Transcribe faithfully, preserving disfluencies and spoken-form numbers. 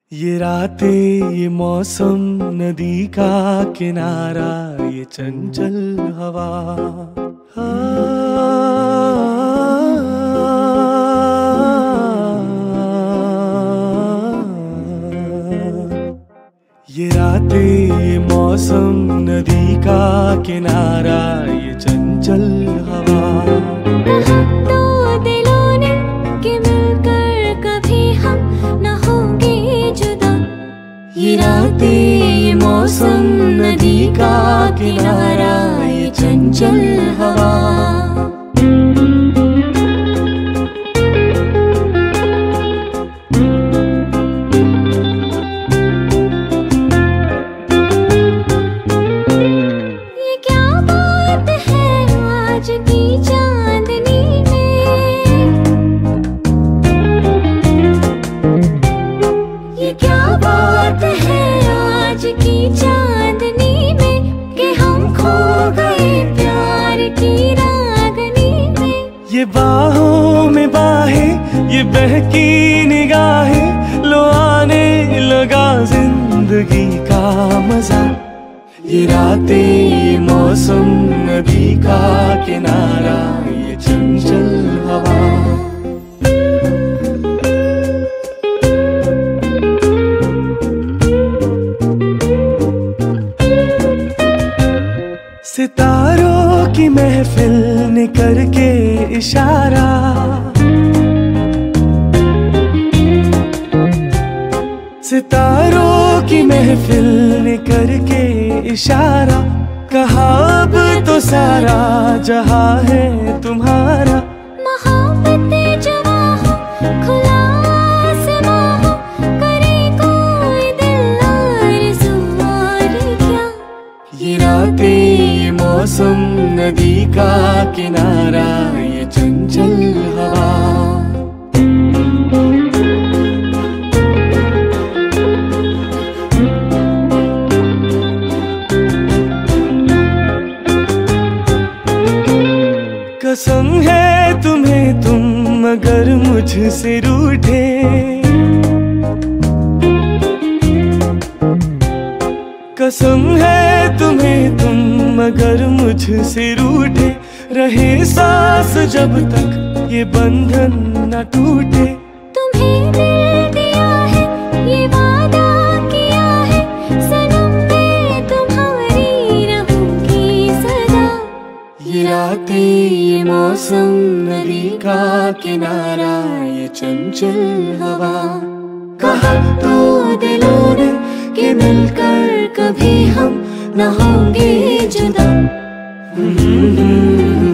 ये रातें, ये मौसम, नदी का किनारा, ये चंचल हवा, ये रातें, ये मौसम, नदी का किनारा, ये चंचल हवा। ये रातें, ये मौसम, नदी का किनारा, ये चंचल हवा। ये क्या बात है आज की चांदनी में, ये क्या बात है आज की चांदनी में, कि हम खो गए प्यार की रागनी में। ये बाहों में बाहें, ये बहकी निगाहें, लो आने लगा जिंदगी का मजा। ये रातें, ये मौसम, नदी का किनारा, ये चंचल हवा। सितारों की महफिल ने करके इशारा, सितारों की महफिल ने करके इशारा, कहा अब तो सारा जहां है तुम्हारा। मोहब्बतें जवां हो, खुला आसमां हो, करे कोई दिल आरज़ू और क्या। ये रातें, ये मौसम, नदी का किनारा, ये चंचल हवा। कसम है तुम्हें तुम मगर मुझसे रूठे, कसम है तुम्हें तुम मगर मुझसे रूठे, रहे सांस जब तक ये बंधन न टूटे। तुम्हें दिल दिया है, ये वादा किया है, सनम मैं तुम्हारी रहूंगी सदा। ये रातें, ये मौसम, नदी का किनारा, ये चंचल हवा। कहा तो दिलों ने कि मिलकर कभी हम न होंगे जुदा।